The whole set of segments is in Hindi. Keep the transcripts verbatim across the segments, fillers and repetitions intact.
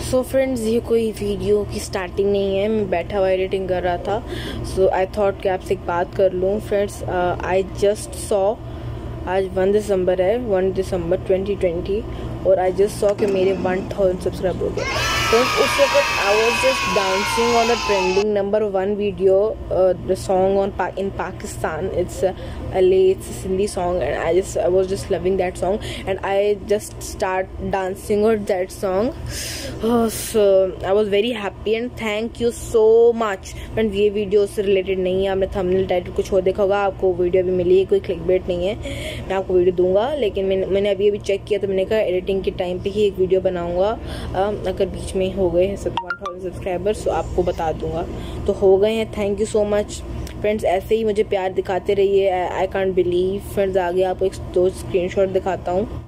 सो फ्रेंड्स, ये कोई वीडियो की स्टार्टिंग नहीं है, मैं बैठा हुआ एडिटिंग कर रहा था। सो आई थॉट कि आपसे एक बात कर लूँ। फ्रेंड्स, आई जस्ट सॉ, आज वन दिसंबर है, वन दिसंबर ट्वेंटी ट्वेंटी, और आई जस्ट सॉ कि मेरे वन थाउजेंड सब्सक्राइब हो गए। तो उस वक्त I was just dancing on the trending number one video, the song on in Pakistan, it's अले, it's Sindhi song, and I just I was just loving that song and I just start dancing on that song. So I was very happy and thank you so much. Friends, ये वीडियो उससे रिलेटेड नहीं है, आपने थंबनेल टाइटल कुछ और देखा होगा, आपको वीडियो भी मिली है, कोई क्लिकबेट नहीं है, मैं आपको वीडियो दूंगा। लेकिन मैंने मैंने अभी अभी चेक किया तो मैंने कहा एडिटिंग के टाइम पे ही एक वीडियो बनाऊंगा। अगर बीच में हो गए हैं सब वन थाउजेंड सब्सक्राइबर्स तो आपको बता दूंगा। तो हो गए हैं, thank you so much friends. ऐसे ही मुझे प्यार दिखाते रहिए। आई कांट बिलीव फ्रेंड्स, आगे आपको एक दो स्क्रीनशॉट दिखाता हूँ।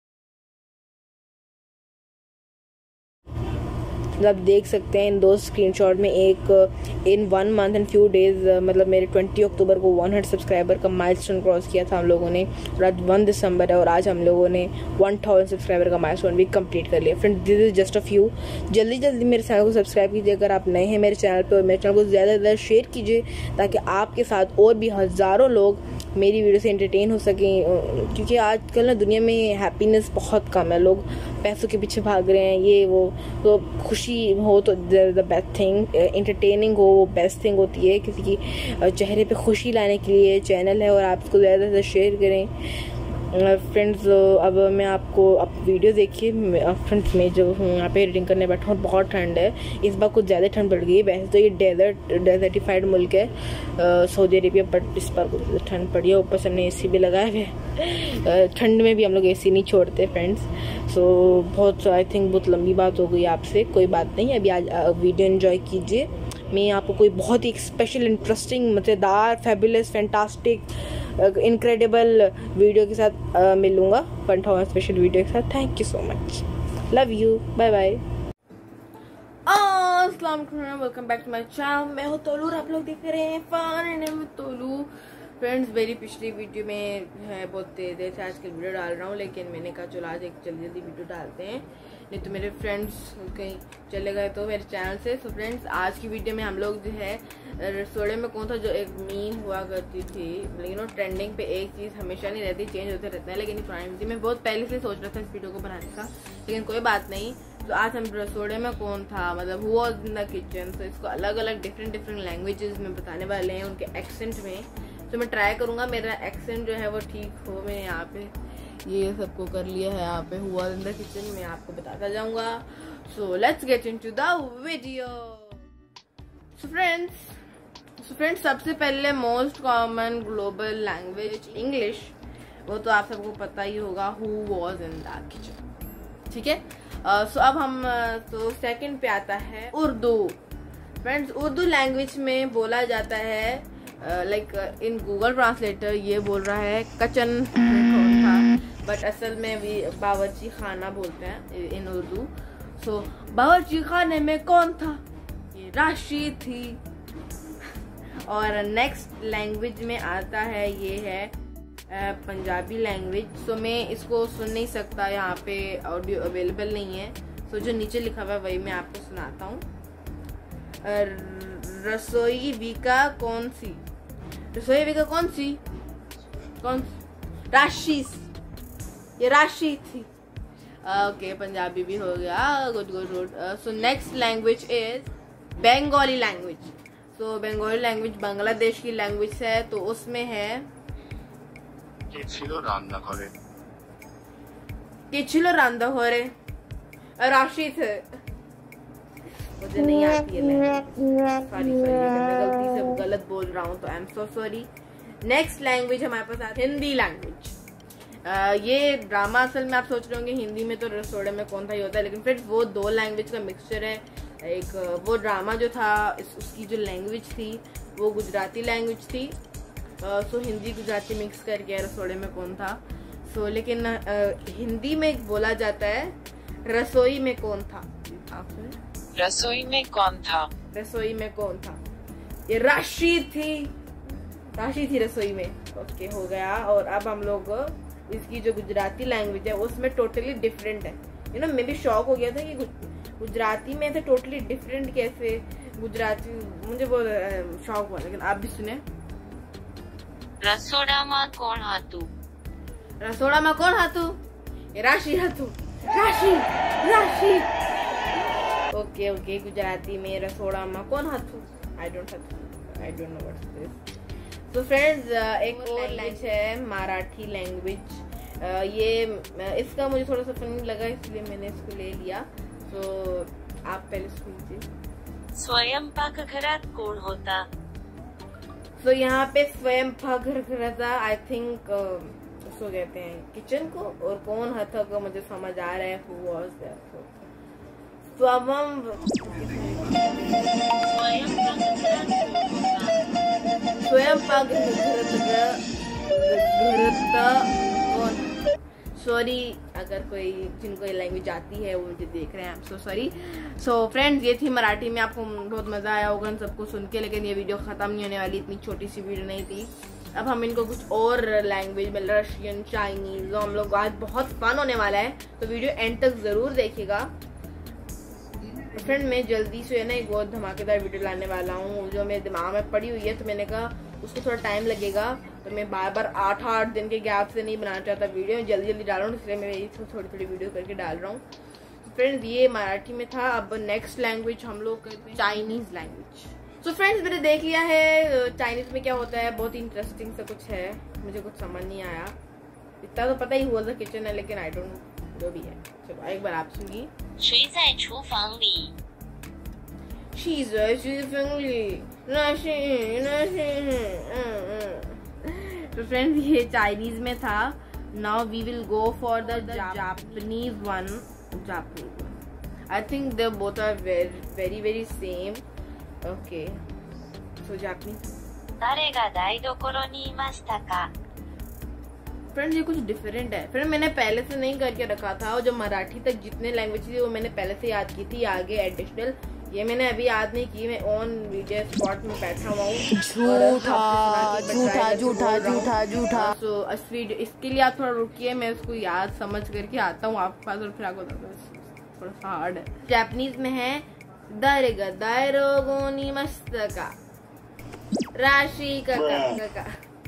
आप देख सकते हैं इन दो स्क्रीनशॉट में, एक in one month and few days, मतलब मेरे ट्वेंटी अक्टूबर को हंड्रेड सब्सक्राइबर का माइलस्टोन क्रॉस किया था हम लोगों ने, और आज वन दिसंबर है और आज हम लोगों ने वन थाउजेंड सब्सक्राइबर का माइलस्टोन भी कंप्लीट कर लिया। Friend, this is just a few. जल्दी जल्दी मेरे चैनल को सब्सक्राइब कीजिए अगर आप नए हैं मेरे चैनल पर, और मेरे चैनल को ज़्यादा से ज़्यादा शेयर कीजिए ताकि आपके साथ और भी हज़ारों लोग मेरी वीडियो से एंटरटेन हो सकें। क्योंकि आजकल ना दुनिया में हैप्पीनेस बहुत कम है, लोग पैसों के पीछे भाग रहे हैं, ये वो। तो खुशी हो तो द बेस्ट थिंग, एंटरटेनिंग हो वो बेस्ट थिंग होती है। किसी की चेहरे पे खुशी लाने के लिए चैनल है, और आप इसको ज़्यादा से ज़्यादा शेयर करें। फ्रेंड्स, अब मैं आपको अब वीडियो देखिए। फ्रेंड्स, मैं जो हूँ यहाँ पे एडिटिंग करने बैठा हूँ, बहुत ठंड है इस बार, कुछ ज़्यादा ठंड पड़ गई है। वैसे तो ये डेजर्ट डेजर्टिफाइड मुल्क है सऊदी अरेबिया, बट इस बार कुछ ठंड पड़ी है। ऊपर से हमने एसी भी लगाए हुए, ठंड में भी हम लोग एसी नहीं छोड़ते फ्रेंड्स। सो बहुत आई थिंक बहुत लंबी बात हो गई आपसे, कोई बात नहीं। अभी आज वीडियो एंजॉय कीजिए। मैं आपको कोई बहुत ही स्पेशल, इंटरेस्टिंग, मज़ेदार, फैबुलस, फैंटास्टिक, इनक्रेडिबल वीडियो के साथ uh, मिलूंगा, वन थाउजेंड स्पेशल वीडियो के साथ। Thank you so much, love you, bye bye. अस्सलाम वालेकुम, welcome back to my channel. मैं हूँ तोलू और आप लोग देख रहे हैं फन एंड मैं तोलू। फ्रेंड्स, मेरी पिछली वीडियो में है बहुत देर देर से आजकल वीडियो डाल रहा हूँ, लेकिन मैंने कहा चलो आज एक जल्दी जल्दी वीडियो डालते हैं, नहीं तो मेरे फ्रेंड्स कहीं चले गए तो मेरे चैनल से। तो फ्रेंड्स, आज की वीडियो में हम लोग जो है रसोड़े में कौन था, जो एक मीम हुआ करती थी, लेकिन वो ट्रेंडिंग पे एक चीज़ हमेशा नहीं रहती, चेंज होते रहता है। लेकिन पुरानी मैं बहुत पहले से सोच रहा था इस वीडियो को बनाने का, लेकिन कोई बात नहीं। तो आज हम रसोड़े में कौन था, मतलब who was in the kitchen, तो इसको अलग अलग डिफरेंट डिफरेंट लैंग्वेजेस में बताने वाले हैं, उनके एक्सेंट में। तो मैं ट्राई करूंगा मेरा एक्सेंट जो है वो ठीक हो। मैंने यहाँ पे ये सबको कर लिया है, यहाँ पे हुआ इन द किचन मैं आपको बताता जाऊंगा। So let's get into the video. So friends so friends सबसे पहले most common global language English, वो तो आप सबको पता ही होगा, who was in the kitchen, ठीक है। सो अब हम तो सेकंड पे आता है उर्दू। फ्रेंड्स, उर्दू लैंग्वेज में बोला जाता है, लाइक इन गूगल ट्रांसलेटर ये बोल रहा है कचन में कौन था, बट असल में भी बावर्ची खाना बोलते हैं इन उर्दू। सो बावर्ची खाने में कौन था, ये राशि थी। और नेक्स्ट लैंग्वेज में आता है, ये है पंजाबी लैंग्वेज। सो मैं इसको सुन नहीं सकता, यहाँ पे ऑडियो अवेलेबल नहीं है। सो जो नीचे लिखा हुआ है वही मैं आपको सुनाता हूँ। रसोई विका कौन सी, रसोई विका कौन सी कौन सी राशि, ये राशि थी। ओके uh, पंजाबी भी हो गया, good good good. So next language is Bengali language. So Bengali language Bangladesh की लैंग्वेज है, तो उसमें है केचिलो रांदा घरे, केचिलो रांदा घरे राशि थे। मुझे नहीं आती है लैंग्वेज, सॉरी सॉरी, मैं गलती से गलत बोल रहा हूँ तो I am so sorry. Next language हमारे पास आती है हिंदी लैंग्वेज। uh, ये ड्रामा असल में आप सोच रहे होंगे हिंदी में तो रसोड़े में कौन था ही होता है, लेकिन फ्रेंड्स वो दो लैंग्वेज का मिक्सचर है। एक वो ड्रामा जो था इस, उसकी जो लैंग्वेज थी वो गुजराती लैंग्वेज थी। So uh, Hindi Gujarati mix करके रसोड़े में कौन था। सो so, लेकिन uh, हिंदी में बोला जाता है रसोई में कौन था, रसोई में कौन था, रसोई में कौन था, ये राशि थी, राशि थी रसोई में। ओके हो गया। और अब हम लोग इसकी जो गुजराती लैंग्वेज है उसमें टोटली डिफरेंट है। यू नो मैं भी शॉक हो गया था कि गुजराती में से टोटली डिफरेंट कैसे गुजराती, मुझे वो शौक हुआ। लेकिन आप भी सुने। रसोड़ा कौन हाथू, रसोड़ा में कौन हाथू, राशि हाथू, राशि राशि। ओके ओके, गुजराती में रसोड़ा में कौन हाथू, I don't I don't know what's this. तो फ्रेंड्स एक और लैंग्वेज है मराठी लैंग्वेज। ये इसका मुझे थोड़ा सा फनी लगा इसलिए मैंने इसको ले लिया। तो आप पहले सुनिए। स्वयंपाकघरात कोण होता। तो यहाँ पे स्वयंपाकघराचा आई थिंक उसको कहते हैं किचन को, और कौन हथा को मुझे समझ आ रहा है who was that। स्वयं सॉरी अगर कोई जिनको ये लैंग्वेज आती है वो मुझे देख रहे हैं, सो सॉरी। सो फ्रेंड्स ये थी मराठी में, आपको बहुत मजा आया होगा इन सबको सुन के। लेकिन ये वीडियो खत्म नहीं होने वाली, इतनी छोटी सी वीडियो नहीं थी। अब हम इनको कुछ और लैंग्वेज में, रशियन, चाइनीज, हम लोग आज बहुत फन होने वाला है, तो वीडियो एंड तक जरूर देखिएगा। फ्रेंड मैं जल्दी से है ना एक बहुत धमाकेदार वीडियो लाने वाला हूँ जो मेरे दिमाग में पड़ी हुई है, तो मैंने कहा उसको थोड़ा टाइम लगेगा, तो मैं बार बार आठ आठ दिन के गैप से नहीं बनाना चाहता वीडियो, जल्दी जल्दी डाल रहा हूँ, इसलिए मैं यही थोड़ी थोड़ी वीडियो करके डाल रहा हूँ। फ्रेंड्स ये मराठी में था। अब नेक्स्ट लैंग्वेज हम लोग करते हैं चाइनीज लैंग्वेज। सो फ्रेंड्स मैंने देख लिया है चाइनीज में क्या होता है, बहुत इंटरेस्टिंग सा कुछ है, मुझे कुछ समझ नहीं आया। इतना तो पता ही हुआ था किचन है, लेकिन आई डोंट नो जो भी है। चलो एक बार आप सुनिए। 谁在厨房里 She's a she's friendly, तो फ्रेंड्स ये चाइनीज में था। Now we will go for the Japanese one. Japanese one I think they both are very very same. Okay so Japanese. 誰が台所にいましたか। Friends ये कुछ डिफरेंट है। फ्रेंड मैंने पहले से नहीं करके रखा था, और जो मराठी तक जितने लैंग्वेज थी वो मैंने पहले से याद की थी, आगे एडिशनल ये मैंने अभी याद नहीं की। मैं ऑन वीडियो स्पॉट में बैठा हुआ हूँ। झूठा झूठा झूठा झूठा झूठा। तो इसके लिए आप थोड़ा रुकिए, मैं उसको याद समझ करके आता हूँ आपके पास, और फिर आपको थोड़ा सा हार्ड है। जापानीज में है दारेगा दायरोगोनी मस्तका राशि का का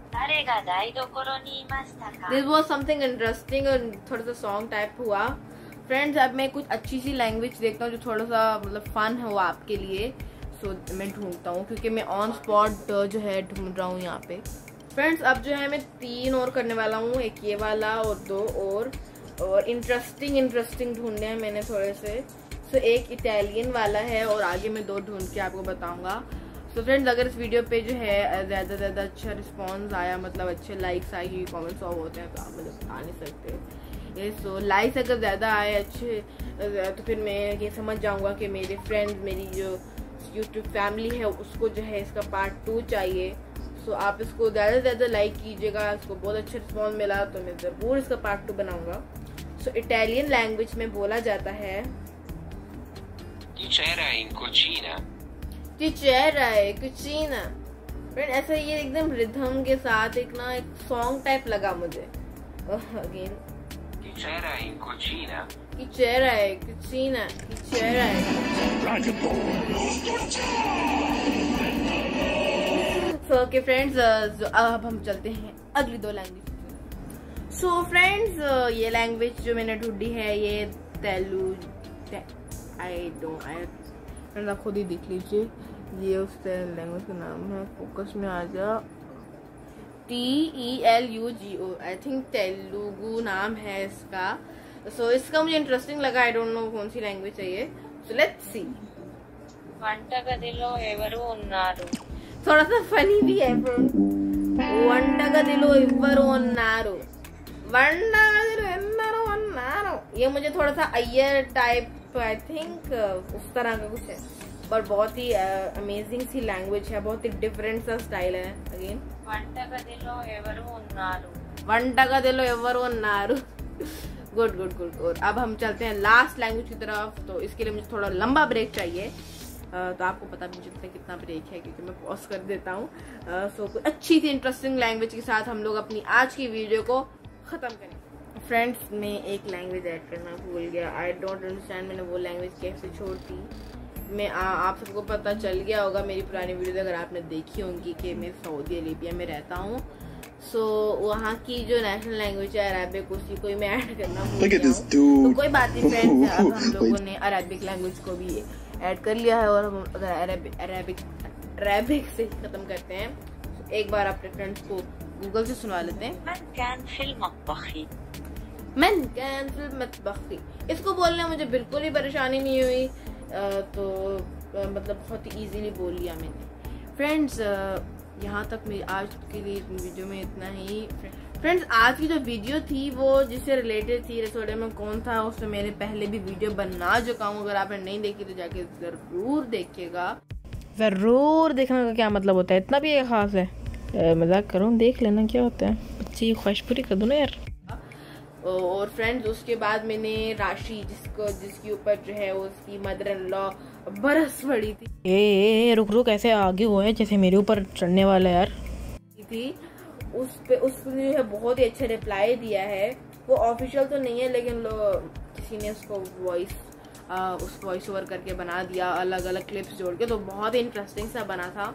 दिस वॉज समथिंग इंटरेस्टिंग, और थोड़ा सा सॉन्ग टाइप हुआ। फ्रेंड्स अब मैं कुछ अच्छी सी लैंग्वेज देखता हूँ जो थोड़ा सा मतलब फन हो आपके लिए। सो so, मैं ढूंढता हूँ क्योंकि मैं ऑन स्पॉट जो है ढूंढ रहा हूँ यहाँ पे। फ्रेंड्स अब जो है मैं तीन और करने वाला हूँ, एक ये वाला और दो और और इंटरेस्टिंग इंटरेस्टिंग ढूंढने हैं मैंने थोड़े से। सो so, एक इटालियन वाला है और आगे मैं दो ढूंढ के आपको बताऊंगा। सो so, फ्रेंड्स अगर इस वीडियो पे जो है ज़्यादा ज़्यादा अच्छा रिस्पॉन्स आया, मतलब अच्छे लाइक्स आई, कॉमेंट्स ऑफ होते हैं, तो आप मुझे बता नहीं सकते। ये सो लाइक्स अगर ज़्यादा आए अच्छे तो फिर मैं ये समझ जाऊंगा कि मेरे फ्रेंड्स, मेरी जो यूट्यूब फैमिली है उसको जो है इसका पार्ट टू चाहिए। सो so, आप इसको ज़्यादा से ज़्यादा लाइक कीजिएगा। इसको बहुत अच्छा रिस्पॉन्स मिला तो मैं ज़रूर इसका पार्ट टू बनाऊंगा। सो इटालियन लैंग्वेज में बोला जाता है C'era in cucina। C'era in cucina। Friend ऐसा ये एकदम रिदम के साथ एक ना एक सॉन्ग टाइप लगा मुझे। Again C'era in cucina। C'era in cucina। C'era so okay friends अब हम चलते हैं अगली दो लैंग्वेज। सो फ्रेंड्स ये लैंग्वेज जो मैंने ढूंढी है ये Telugu. I don't I friends आप खुद ही देख लीजिए, ये उस लैंग्वेज का नाम है। फोकस में आ जा। T E L U G O I think Telugu नाम है इसका। सो so, इसका मुझे इंटरेस्टिंग लगा। आई डोंट नो कौन सी लैंग्वेज है ये। So let's see. వంటగదిలో ఎవరు ఉన్నారు। थोड़ा सा फनी भी है। వంటగదిలో ఎవరు ఉన్నారు। వంటగదిలో ఎవరు ఉన్నారు ये मुझे थोड़ा सा अय्यर टाइप आई थिंक उस तरह का कुछ है, पर बहुत ही अमेजिंग सी लैंग्वेज है, बहुत ही डिफरेंट सा स्टाइल है। अगेन వంటగదిలో ఎవరు ఉన్నారు। వంటగదిలో ఎవరు ఉన్నారు। Good good good good. अब हम चलते हैं लास्ट लैंग्वेज की तरफ। तो इसके लिए मुझे थोड़ा लंबा ब्रेक चाहिए, तो आपको पता भी चलता है कितना ब्रेक है क्योंकि मैं पॉज कर देता हूँ। सो कोई अच्छी सी इंटरेस्टिंग लैंग्वेज के साथ हम लोग अपनी आज की वीडियो को खत्म करें। फ्रेंड्स मैं एक लैंग्वेज ऐड करना भूल गया। आई डोंट अंडरस्टैंड मैंने वो लैंग्वेज कैसे छोड़ दी। मैं आ, आप सबको पता चल गया होगा मेरी पुरानी वीडियो अगर आपने देखी होंगी कि मैं सऊदी अरेबिया में रहता हूँ। सो so, वहाँ की जो नेशनल लैंग्वेज है अरेबिक, उसी को ही मैं ऐड करना भूल गया हूँ। तो कोई बात नहीं फ्रेंड्स, अब हम लोगों ने अरेबिक लैंग्वेज को भी ऐड कर लिया है और हम अगर अरेबिक अरेबिक अरेबिक से ख़त्म करते हैं तो एक बार अपने फ्रेंड्स को गूगल से सुनवा लेते हैं। मन कान फिल मत्बखी, मन कान फिल मत्बखी, इसको बोलने में मुझे बिल्कुल ही परेशानी नहीं हुई। आ, तो आ, मतलब बहुत ही ईजीली बोल लिया मैंने। फ्रेंड्स यहाँ तक मेरी आज के लिए वीडियो में इतना ही। फ्रेंड्स आज की जो वीडियो थी वो जिससे रिलेटेड थी रसोड़े में कौन था, उसमें मैंने पहले भी वीडियो बना चुका हूँ। अगर आपने नहीं देखी तो जाके ज़रूर देखिएगा। ज़रूर देखने का क्या मतलब होता है, इतना भी एक खास है, मजाक करूँ, देख लेना क्या होता है, बच्ची ख्वाहिश पूरी कर दो ना यार। और फ्रेंड्स उसके बाद मैंने राशि जिसको जिसके ऊपर जो है उसकी मदर इन लॉ बरस पड़ी थी। ए, ए रुक रुक ऐसे आगे हुआ है जैसे मेरे ऊपर चढ़ने वाला यार थी। उस पे उसने जो है बहुत ही अच्छा रिप्लाई दिया है। वो ऑफिशियल तो नहीं है लेकिन लोग किसी ने उसको वॉइस उस वॉइस ओवर करके बना दिया, अलग अलग क्लिप्स जोड़ के, तो बहुत ही इंटरेस्टिंग सा बना था।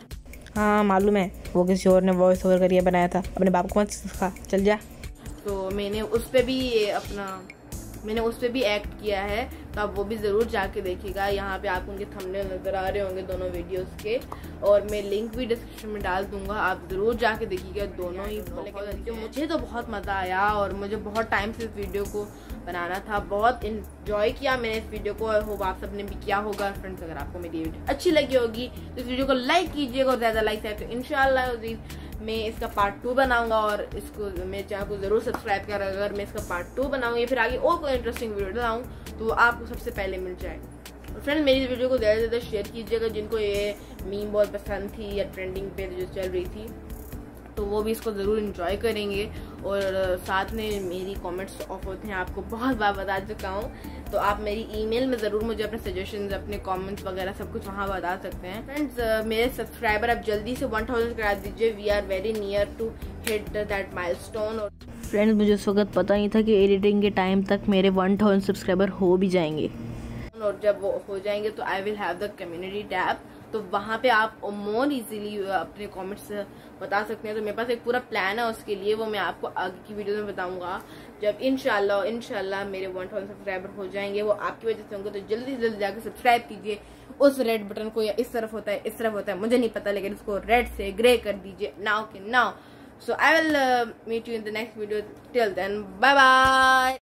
हाँ मालूम है, वो किसी और ने वॉइस ओवर करके बनाया था, अपने बाप को मत सिखा, चल जा। तो मैंने उस पे भी अपना मैंने उस पे भी एक्ट किया है, तो आप वो भी ज़रूर जाके देखिएगा। यहाँ पे आपको उनके थंबनेल नज़र आ रहे होंगे दोनों वीडियोस के, और मैं लिंक भी डिस्क्रिप्शन में डाल दूंगा, आप ज़रूर जाके देखिएगा दोनों ही। मुझे तो बहुत मज़ा आया और मुझे बहुत टाइम से इस वीडियो को बनाना था, बहुत इन्जॉय किया मैंने इस वीडियो को। आई होप आप सबने भी किया होगा। फ्रेंड्स अगर आपको मेरी वीडियो अच्छी लगी होगी तो इस वीडियो को लाइक कीजिएगा, और ज़्यादा लाइक है तो इंशाल्लाह मैं इसका पार्ट टू बनाऊंगा, और इसको मेरे चैनल को जरूर सब्सक्राइब करें। अगर मैं इसका पार्ट टू बनाऊंगी या फिर आगे और कोई इंटरेस्टिंग वीडियो डालूं तो आपको सबसे पहले मिल जाए। फ्रेंड्स मेरी वीडियो को ज़्यादा से ज़्यादा शेयर कीजिएगा, जिनको ये मीम बहुत पसंद थी या ट्रेंडिंग पे जो चल रही थी, तो वो भी इसको ज़रूर इंजॉय करेंगे। और साथ में मेरी कमेंट्स ऑफ होते हैं, आपको बहुत बार बता चुका हूँ, तो आप मेरी ईमेल में ज़रूर मुझे अपने सजेशंस, अपने कमेंट्स वगैरह सब कुछ वहाँ बता सकते हैं। फ्रेंड्स मेरे सब्सक्राइबर अब जल्दी से वन थाउजेंड करा दीजिए, we are very near to hit that milestone. और फ्रेंड्स मुझे उस वक्त पता नहीं था कि एडिटिंग के टाइम तक मेरे वन थाउजेंड सब्सक्राइबर हो भी जाएंगे, और जब वो हो जाएंगे तो I will have the community tab, तो वहाँ पे आप मोर इजीली अपने कमेंट्स बता सकते हैं। तो मेरे पास एक पूरा प्लान है उसके लिए, वो मैं आपको आगे की वीडियो में बताऊंगा जब इंशाल्लाह इंशाल्लाह मेरे वन थाउजेंड सब्सक्राइबर हो जाएंगे। वो आपकी वजह से होंगे, तो जल्दी से जल्दी जाकर सब्सक्राइब कीजिए उस रेड बटन को, या इस तरफ होता है इस तरफ होता है मुझे नहीं पता, लेकिन उसको रेड से ग्रे कर दीजिए नाउ के now. So I will meet you in the next video, till then bye bye.